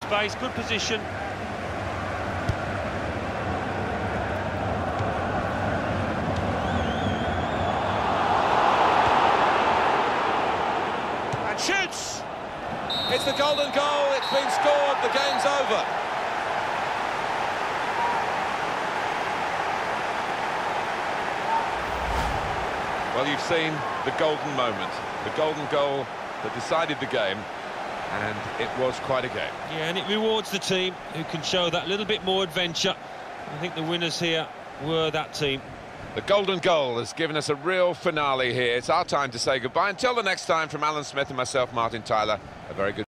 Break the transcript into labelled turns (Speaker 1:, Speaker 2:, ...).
Speaker 1: Space, good position. And shoots!
Speaker 2: It's the golden goal, it's been scored, the game's over. Well, you've seen the golden moment, the golden goal that decided the game, and it was quite a game.
Speaker 1: Yeah, and it rewards the team who can show that little bit more adventure. I think the winners here were that team.
Speaker 2: The golden goal has given us a real finale here. It's our time to say goodbye. Until the next time, from Alan Smith and myself, Martin Tyler, a very good